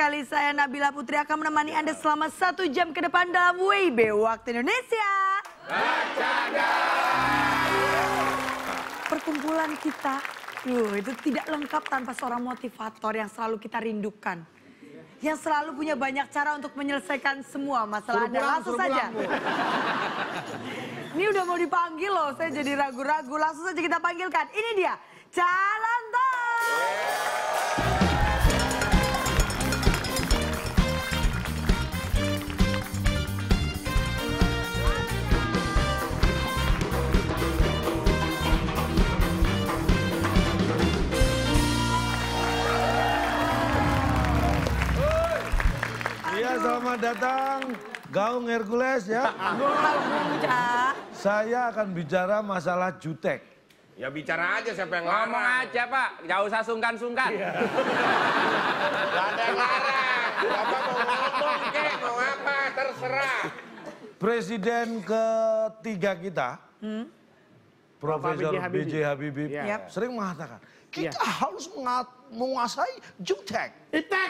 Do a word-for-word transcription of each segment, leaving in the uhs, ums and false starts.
sekali saya Nabila Putri akan menemani Anda selama satu jam ke depan dalam W B Waktu Indonesia. Bercanda. Perkumpulan kita, loh, itu tidak lengkap tanpa seorang motivator yang selalu kita rindukan. Yang selalu punya banyak cara untuk menyelesaikan semua masalah Anda. Langsung saja. Ini udah mau dipanggil loh, saya jadi ragu-ragu. Langsung saja kita panggilkan. Ini dia, Jalan Tol. Iya, selamat datang Gaung Hercules ya. Saya akan bicara masalah jutek. Ya bicara aja siapa yang Ngomong larang. aja Pak, gak usah sungkan-sungkan. Gak ada yang larang. Bapak mau ngomong kek, mau apa, terserah. Presiden ketiga kita, hmm? Profesor B J Habibie, Yep. sering mengatakan, kita yeah. harus menguasai jutek. Iptek.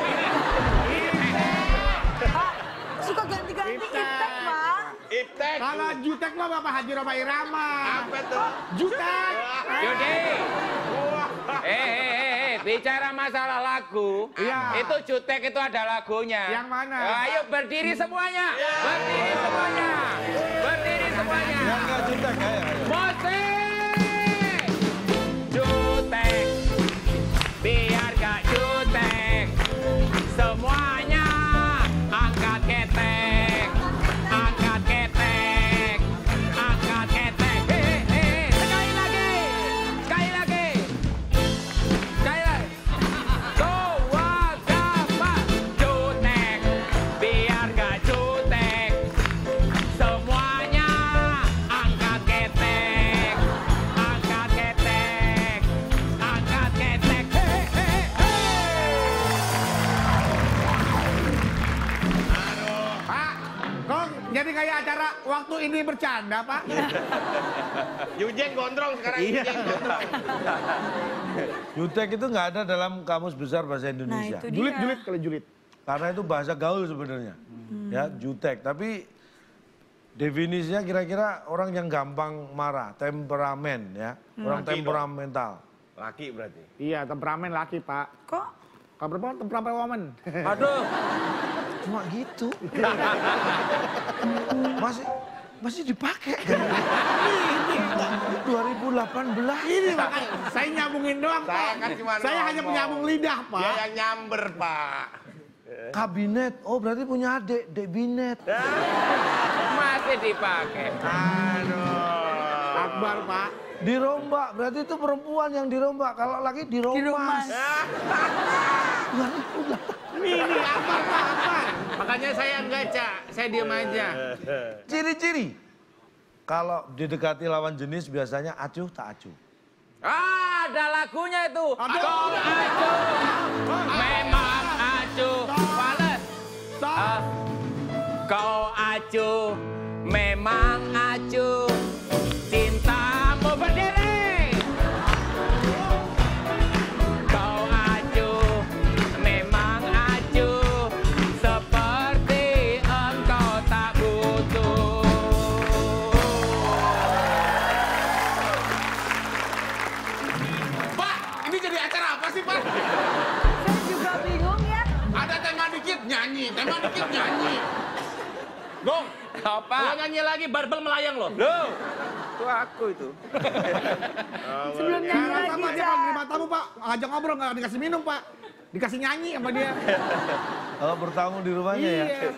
Pak, suka ganti-ganti iptek, Pak. Iptek. Kalau jutek mah Bapak Haji Roma Irama. Apa tuh? Jutek. Yudi. Eh, eh, eh, eh, bicara masalah lagu, Iya. itu jutek itu ada lagunya. Yang mana? Ayo berdiri semuanya. Berdiri semuanya. Berdiri semuanya. Yang nggak jutek, ayo. Musik. Jutek. Biar gak jutek. Semuanya angkat ketek. Angkat ketek. Angkat ketek. Hei, hei, sekali lagi. Sekali lagi. Sekali lagi. Dua, tiga, jutek. Biar gak jutek. Semuanya angkat ketek. Angkat ketek. Angkat ketek. Hei, hei, hei. Pak, kok jadi kayak acara waktu ini bercanda, Pak? Yujeng gondrong sekarang. Yujeng gondrong. Jutek itu nggak ada dalam kamus besar bahasa Indonesia. Nah, itu dia. Julit, julit, kalau julit. Karena itu bahasa gaul sebenarnya. Hmm. Ya, jutek. Tapi definisinya kira-kira orang yang gampang marah, temperamen ya. Orang Laki temperamental. Laki berarti. Iya, temperamen laki, Pak. Kok? Kalau perempuan temperamen woman. Aduh. Cuma gitu. masih masih dipakai. dua ribu delapan belas. Ini makanya saya nyambungin doang, Pak. Saya kan cuma Saya hanya ngomong. penyambung lidah, Pak. Dia yang nyamber, Pak. Kabinet. Oh, berarti punya adik, Dek Binet. Masih dipakai. Aduh. Akbar, Pak. Dirombak, berarti itu perempuan yang dirombak. Kalau laki diromas. Diromas. dua ribu delapan. Ini Akbar, Pak, Akbar. Makanya saya enggak, Cak. Saya diam aja. Ciri-ciri. Kalau didekati lawan jenis biasanya acuh tak acuh. Ah, ada lagunya itu. Ada. Kau acuh, memang acuh. Wallace. Ah, kau acuh, memang acuh. Cintamu berdiri. Kau acuh, memang acuh. Seperti engkau tak butuh. Pak, ini jadi acara apa sih, Pak? Saya juga bingung ya. Ada tema dikit nyanyi, tema dikit nyanyi. Gong, Apa? kalau nyanyi lagi barbel melayang loh. Loh, itu aku itu. Sebelum nyanyi Saya lagi, sama dia Cak. Pak, terima tamu, Pak. Ngajak ngobrol, nggak dikasih minum, Pak. Dikasih nyanyi sama dia. Kalau bertamu di rumahnya ya. Iya.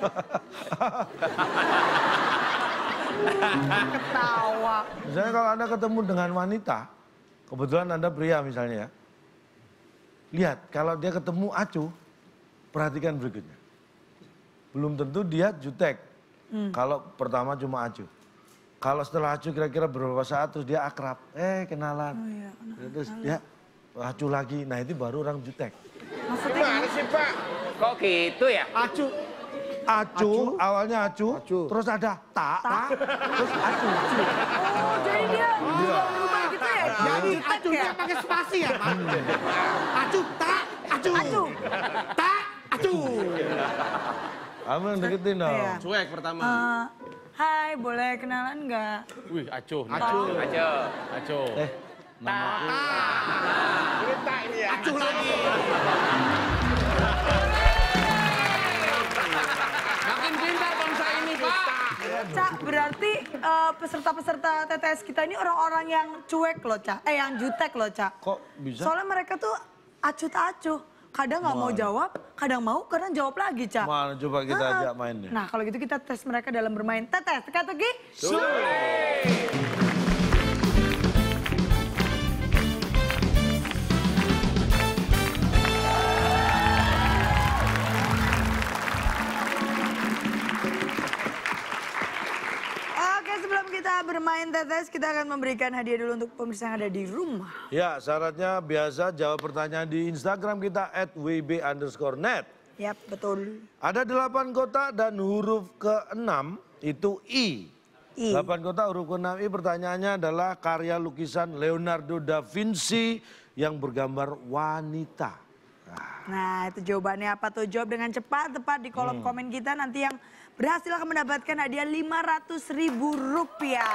Ketawa. Misalnya kalau Anda ketemu dengan wanita, kebetulan Anda pria misalnya ya. Lihat, kalau dia ketemu acuh, perhatikan berikutnya. Belum tentu dia jutek. Kalau pertama cuma acuh. Kalau setelah acuh kira-kira beberapa saat terus dia akrab. Eh kenalan. Oh, iya. Terus dia acuh lagi. Nah itu baru orang jutek. Maksudnya Gimana sih, Pak? Kok gitu ya? Acu. Acuh, awalnya acuh, Acuh. terus ada tak, tak, terus acuh. oh, jadi dia berubah gitu ya? Jadi Jutek acunya ya? pakai spasi ya, Pak? Acu, tak, acu. Acu. Tak, acu. Acuh. Kamu yang deketin dong. Iya. Cuek pertama. Eh, hai, boleh kenalan nggak? Wih, acuh. Acuh. Acuh. Acuh. Eh, nama Cerita ini ya. Acuh lagi. Makin pintar bangsa ini, Pak. Cak, berarti eh, peserta-peserta T T S kita ini orang-orang yang cuek loh, Cak. Eh, yang jutek loh, Cak. kok bisa? Soalnya mereka tuh acuh tak acuh. Kadang nggak mau jawab, kadang mau, kadang jawab lagi, Cak. Mana coba kita Ah. ajak main deh. Nah, kalau gitu kita tes mereka dalam bermain T T S. Teka-teki. Oke, sebelum kita bermain T T S, kita akan memberikan hadiah dulu untuk pemirsa yang ada di rumah. Ya, syaratnya biasa jawab pertanyaan di Instagram kita at w b underscore net. Yap, betul. Ada delapan kotak dan huruf keenam itu I. I. Delapan kotak huruf keenam I pertanyaannya adalah karya lukisan Leonardo da Vinci yang bergambar wanita. Nah, itu jawabannya apa tuh? Jawab dengan cepat, tepat di kolom Hmm. komen kita. Nanti yang berhasil akan mendapatkan hadiah lima ratus ribu rupiah.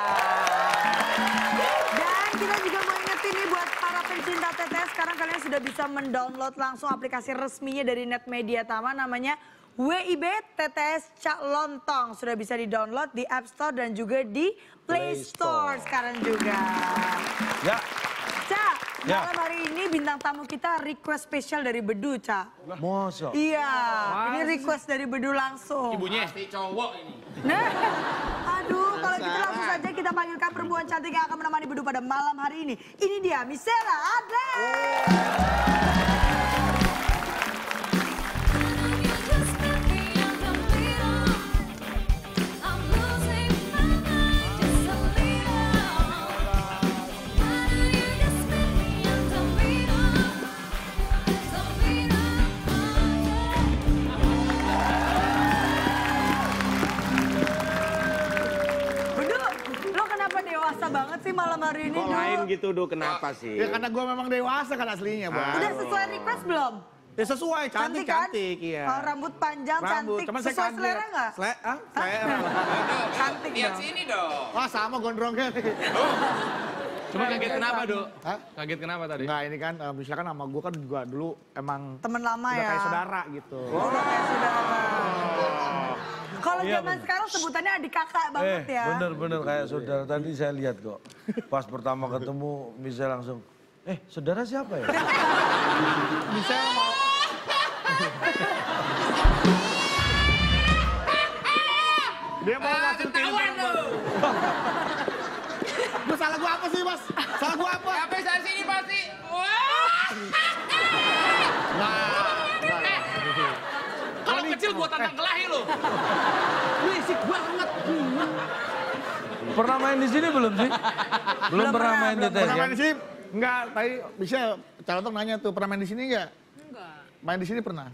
Dan kita juga mau ingetin nih buat para pencinta T T S, sekarang kalian sudah bisa mendownload langsung aplikasi resminya dari Net Media Tama, namanya W I B T T S Cak Lontong. Sudah bisa di-download di App Store dan juga di Play Play Store Store. sekarang juga. Ya, Cak, Ya. malam hari ini bintang tamu kita request spesial dari Bedu, Cak. mosok. Iya, ini request dari Bedu langsung. Ibunya. Pasti cowok ini. Nah, aduh, kalau gitu langsung saja kita panggilkan perempuan cantik yang akan menemani Bedu pada malam hari ini. Ini dia, Misela Adler. Bedu, lo kenapa dewasa banget sih malam hari ini, Kok Du? lain gitu, Du? Kenapa sih? Ya karena gue memang dewasa kan aslinya, Bang. Udah sesuai request belum? Ya sesuai, cantik, kan? cantik, iya. Oh, rambut panjang, Rambut, cantik. cuman saya Sesuai kaget. selera nggak? Sele ah, selera. Cantik Lihat dong. sini dong. Wah, sama gondrongnya. Cuma kaget kenapa, Dok? Hah? Kaget kenapa tadi? Enggak, ini kan eh, misalkan sama gue kan juga dulu emang Temen lama udah ya. kayak saudara gitu. Udah kayak saudara. Kalau Iya, zaman sekarang sebutannya adik kakak Eh, banget ya. bener-bener kayak saudara. Tadi saya lihat kok. Pas pertama ketemu, Michelle langsung, eh saudara siapa ya? Bisa mau dia mau masuk tim. Mas, salah gua apa sih, Mas? Salah gua apa? Sampai saat sini pasti. Wah. Kalau kecil gua tantang kelahi lo. Berisik banget. Pernah main di sini belum sih? Belum, pernah pernah, main di belum tes Pernah ya? main di sini? Enggak, tadi bisa calon nanya tuh, pernah main di sini enggak? Enggak. Main di sini pernah?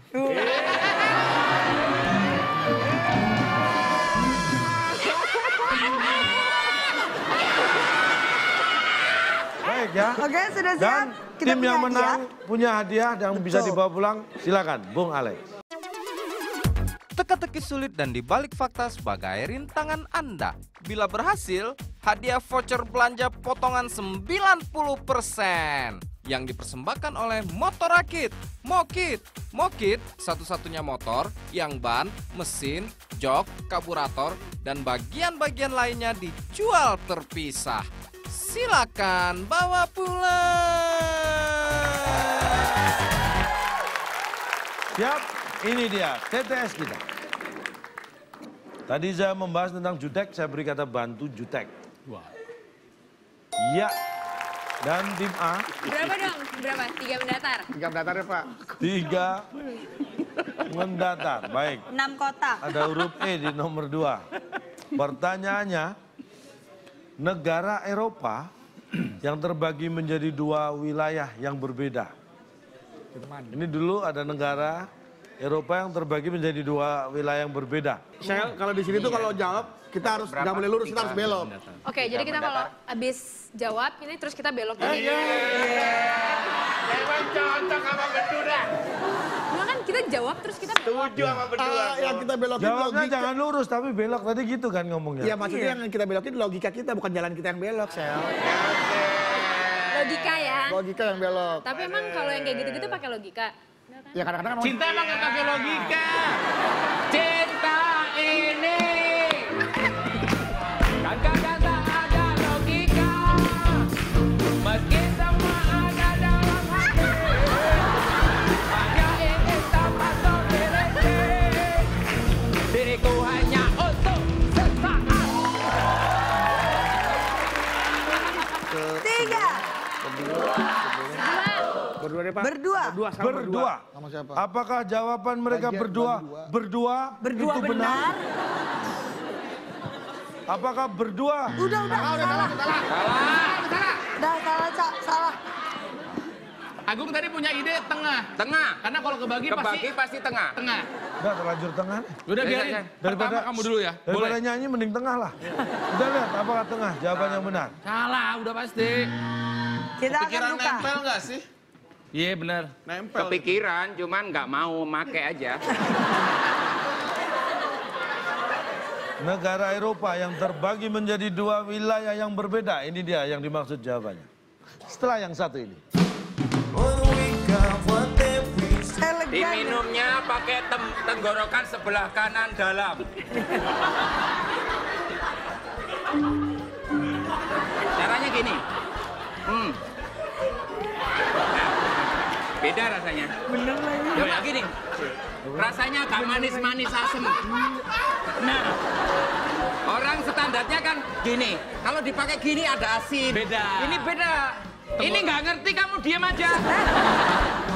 Baik ya. Oke, sudah siap. Dan Kita tim punya yang hadiah. menang punya hadiah yang bisa Betul. dibawa pulang. Silakan, Bung Alex. Teka-teki sulit dan dibalik fakta sebagai rintangan Anda. Bila berhasil, hadiah voucher belanja potongan sembilan puluh persen yang dipersembahkan oleh Motorakit. Mokit, Mokit satu-satunya motor yang ban, mesin, jok, karburator, dan bagian-bagian lainnya dijual terpisah. Silakan bawa pulang. Siap, ini dia T T S kita. Tadi saya membahas tentang jutek, saya beri kata bantu jutek. Wah. Ya, dan tim A Berapa dong? Berapa? Tiga mendatar? Tiga mendatar ya, Pak. tiga mendatar. Baik, Enam kotak. ada huruf E di nomor dua. Pertanyaannya, negara Eropa yang terbagi menjadi dua wilayah yang berbeda. Ini dulu ada negara Eropa yang terbagi menjadi dua wilayah yang berbeda. Saya kalau di sini tuh kalau jawab kita harus nggak boleh lurus, kita harus belok. Oke, jadi kita kalau habis jawab ini terus kita belok Eh, gini. iya. Emang cocok sama Bedu dah. Nah kan kita kita jawab terus kita Setuju sama berdua. Ah, yang kita belokin Jawabnya logika. jangan lurus tapi belok tadi gitu kan ngomongnya. Iya maksudnya yang kita belokin logika kita bukan jalan kita yang belok, Sel. logika ya. Logika yang belok. Tapi emang kalau yang kayak gitu-gitu pakai logika. Ya kadang-kadang kan Cinta emang gak pakai logika. Cinta ini kan kagak tak ada logika, meski semua ada dalam hati, hanya ingin terpasang diriku, diriku hanya untuk sesaat. Tiga. berdua deh, Pak. Berdua. Berdua sama berdua. Berdua. Sama siapa? Apakah jawaban mereka Bagian berdua berdua. berdua Berdua itu benar. Apakah berdua? Udah, udah. Salah, udah salah, salah. Udah, salah, Cak. Salah. Agung tadi punya ide tengah. Tengah, Karena kalau kebagi, kebagi pasti pasti tengah. tengah. Udah terlanjur tengah. Udah Ya, biarin. ya, ya. Pertama kamu dulu ya. Daripada Boleh. nyanyi mending tengah lah. Udah lihat apakah tengah jawaban yang benar. Salah, udah pasti. Kita akan Pikiran buka. nempel nggak sih? Iya benar. Nempel. Kepikiran, cuman nggak mau make aja. Negara Eropa yang terbagi menjadi dua wilayah yang berbeda. Ini dia yang dimaksud jawabannya. Setelah yang satu ini. Elegan. Diminumnya pakai tem- tenggorokan sebelah kanan dalam. Caranya gini. Hmm. Nah, beda rasanya. Bener lagi. Coba gini. Rasanya agak manis-manis asem. Nah, orang standarnya kan gini. Kalau dipakai gini ada asin. Beda. Ini beda. Ini nggak ngerti kamu diam aja.